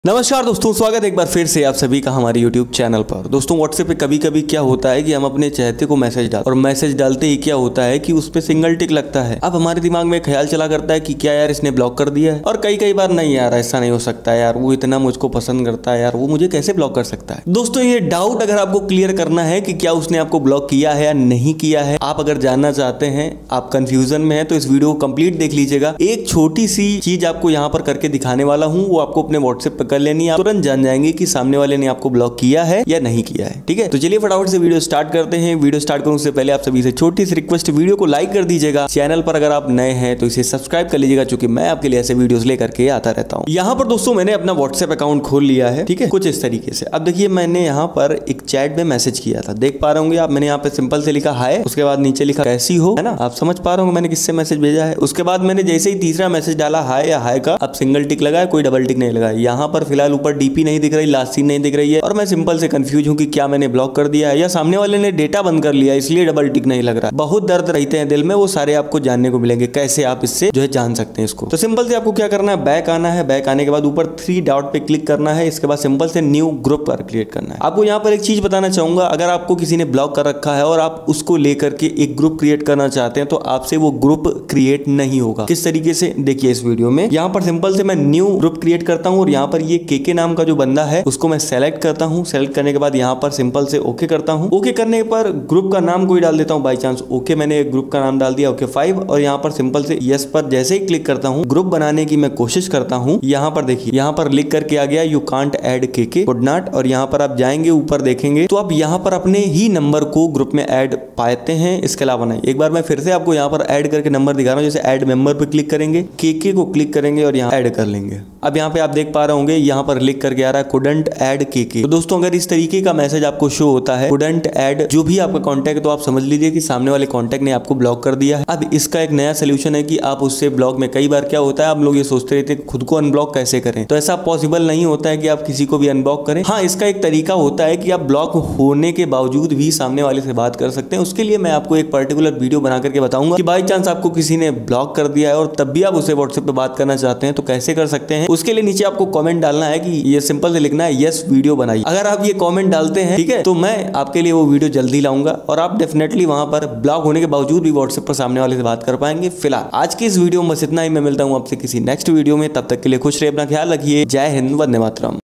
नमस्कार दोस्तों, स्वागत है एक बार फिर से आप सभी का हमारे YouTube चैनल पर। दोस्तों व्हाट्सएप पे कभी कभी क्या होता है कि हम अपने चाहते को मैसेज डाल और मैसेज डालते ही क्या होता है कि उस पे सिंगल टिक लगता है। अब हमारे दिमाग में ख्याल चला करता है कि क्या यार इसने ब्लॉक कर दिया है, और कई बार नहीं यार ऐसा नहीं हो सकता यार, वो इतना मुझको पसंद करता है यार, वो मुझे कैसे ब्लॉक कर सकता है। दोस्तों ये डाउट अगर आपको क्लियर करना है कि क्या उसने आपको ब्लॉक किया है या नहीं किया है, आप अगर जानना चाहते हैं, आप कंफ्यूजन में है, तो इस वीडियो को कंप्लीट देख लीजिएगा। एक छोटी सी चीज आपको यहाँ पर करके दिखाने वाला हूँ, वो आपको अपने व्हाट्सएप पर कर लेनी है, तुरंत जान जाएंगे कि सामने वाले ने आपको ब्लॉक किया है या नहीं किया है। ठीक है, तो चलिए फटाफट से वीडियो स्टार्ट करते हैं। वीडियो स्टार्ट करने से पहले आप सभी से छोटी सी रिक्वेस्ट, वीडियो को लाइक कर दीजिएगा। चैनल पर अगर आप नए हैं तो इसे सब्सक्राइब कर लीजिएगा, क्योंकि मैं आपके लिए ऐसे वीडियोस लेकर के आता रहता हूँ। यहाँ पर दोस्तों मैंने अपना व्हाट्सएप अकाउंट खोल लिया है, ठीक है, कुछ इस तरीके से। अब देखिए मैंने यहाँ पर एक चैट में मैसेज किया था, देख पा रहे होंगे आप। मैंने यहाँ पे सिंपल से लिखा हाय, उसके बाद नीचे लिखा कैसी हो, है ना, आप समझ पा रहे होंगे मैंने किससे मैसेज भेजा है। उसके बाद मैंने जैसे ही तीसरा मैसेज डाला हाय या हाय का, अब सिंगल टिक लगा है, कोई डबल टिक नहीं लगा है। यहाँ पर फिलहाल ऊपर डीपी नहीं दिख रही, लास्ट सीन नहीं दिख रही है, और मैं सिंपल से कंफ्यूज हूँ कि क्या मैंने ब्लॉक कर दिया है या सामने वाले ने डेटा बंद कर लिया इसलिए डबल टिक नहीं लग रहा। बहुत दर्द रहते हैं दिल में, वो सारे आपको जानने को मिलेंगे, कैसे आप इससे जो है जान सकते हैं इसको। तो सिंपल से आपको क्या करना है, बैक आना है, बैक आने के बाद ऊपर 3 डॉट पे क्लिक करना है, इसके बाद सिंपल से न्यू ग्रुप पर क्रिएट करना है। आपको यहाँ पर एक चीज बताना चाहूंगा, अगर आपको किसी ने ब्लॉक कर रखा है और आप उसको लेकर के एक ग्रुप क्रिएट करना चाहते हैं तो आपसे वो ग्रुप क्रिएट नहीं होगा। किस तरीके से देखिए इस वीडियो में। यहाँ पर सिंपल से मैं न्यू ग्रुप क्रिएट करता हूँ और यहाँ पर ये के नाम का जो बंदा है उसको मैं सेलेक्ट करता हूँ। सेलेक्ट करने के बाद यहाँ पर सिंपल से ओके करता हूँ। ओके करने पर ग्रुप का नाम कोई डाल देता हूँ, बाई चांस ओके मैंने ग्रुप का नाम डाल दिया ओके 5, और यहाँ पर सिंपल से यस पर जैसे ही क्लिक करता हूँ ग्रुप बनाने की मैं कोशिश करता हूँ। यहाँ पर देखिए यहाँ पर लिख करके आ गया यू कांट ऐड के कुड नॉट, और यहाँ पर आप जाएंगे ऊपर देखेंगे तो आप यहाँ पर अपने ही नंबर को ग्रुप में ऐड पाते हैं, इसके अलावा नहीं। एक बार मैं फिर से आपको यहाँ पर ऐड करके नंबर दिखा रहा हूँ। जैसे ऐड मेंबर पे क्लिक करेंगे, के को क्लिक करेंगे और यहाँ ऐड कर लेंगे। अब यहाँ पे आप देख पा रहे होंगे यहाँ पर लिख करके आ रहा है कुडंट ऐड के। तो दोस्तों अगर इस तरीके का मैसेज आपको शो होता है कुडंट ऐड जो भी आपका कांटेक्ट, तो आप समझ लीजिए कि सामने वाले कांटेक्ट ने आपको ब्लॉक कर दिया है। अब इसका एक नया सोल्यूशन है कि आप उससे ब्लॉक में, कई बार क्या होता है आप लोग ये सोचते रहते हैं खुद को अनब्लॉक कैसे करें, तो ऐसा पॉसिबल नहीं होता है कि आप किसी को भी अनब्लॉक करें। हाँ, इसका एक तरीका होता है कि आप ब्लॉक होने के बावजूद भी सामने वाले से बात कर सकते हैं। उसके लिए मैं आपको एक पर्टिकुलर वीडियो बना करके बताऊंगा कि बाई चांस आपको किसी ने ब्लॉक कर दिया है और तब भी आप उससे व्हाट्सएप पे बात करना चाहते हैं तो कैसे कर सकते हैं। उसके लिए नीचे आपको कमेंट डालना है कि ये सिंपल से लिखना है यस वीडियो बनाइए। अगर आप ये कमेंट डालते हैं, ठीक है, तो मैं आपके लिए वो वीडियो जल्दी लाऊंगा और आप डेफिनेटली वहां पर ब्लॉक होने के बावजूद भी व्हाट्सएप पर सामने वाले से बात कर पाएंगे। फिलहाल आज की इस वीडियो में बस इतना ही। मैं मिलता हूं आपसे किसी नेक्स्ट वीडियो में, तब तक के लिए खुश रहिए, अपना ख्याल रखिए। जय हिंद, वंदे मातरम।